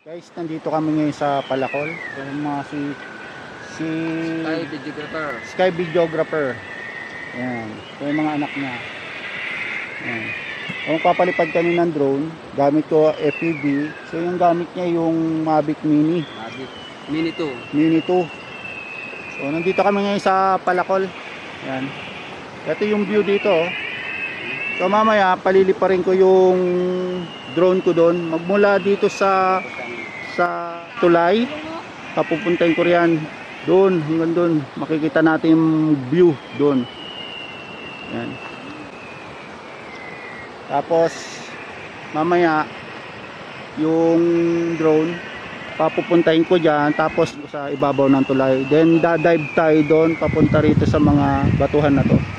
Guys, nandito kami ngayon sa Palakol. Yung mga si Sky videographer. Sky videographer. Ayan. Yung mga anak niya. Ayan. Kung papalipad kami ng drone, gamit ko FPV. So yung gamit niya yung Mavic Mini. Mavic Mini 2. Mini 2. So nandito kami ngayon sa Palakol. Ayan. Ito yung view dito. So mamaya paliliparin ko yung drone ko doon. Magmula dito sa tulay, papupuntahin ko riyan doon, hanggang doon. Makikita natin yung view doon. Ayan. Tapos mamaya yung drone papupuntahin ko dyan, tapos sa ibabaw ng tulay, then dadive tayo doon papunta rito sa mga batuhan na to.